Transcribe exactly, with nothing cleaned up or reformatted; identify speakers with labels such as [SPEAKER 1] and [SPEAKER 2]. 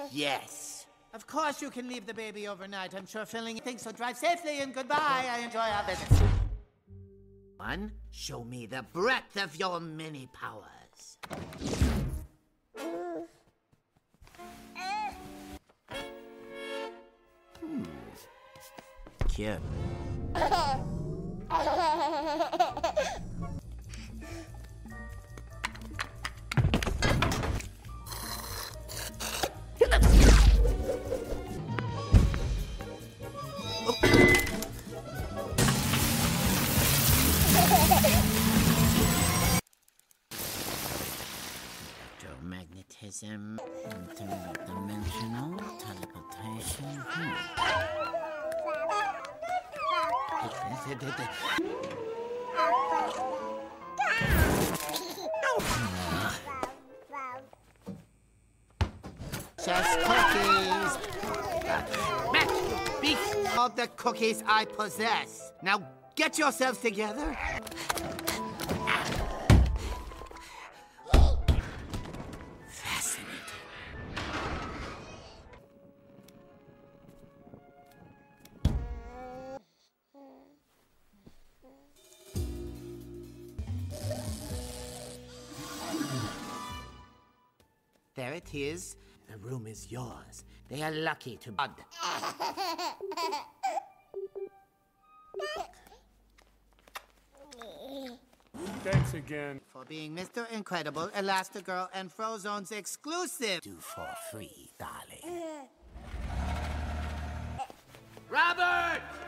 [SPEAKER 1] Yes. Of course you can leave the baby overnight. I'm sure Filling thinks so. Drive safely and goodbye. I enjoy our visit. One, show me the breadth of your mini powers. Hmm. Cute. Electromagnetism, interdimensional teleportation. Hmm. Just cookies. Matt, beef all the cookies I possess. Now get yourselves together. There it is. The room is yours. They are lucky to...
[SPEAKER 2] Thanks again.
[SPEAKER 1] For being Mister Incredible, Elastigirl, and Frozone's exclusive. Do for free, darling. Robert!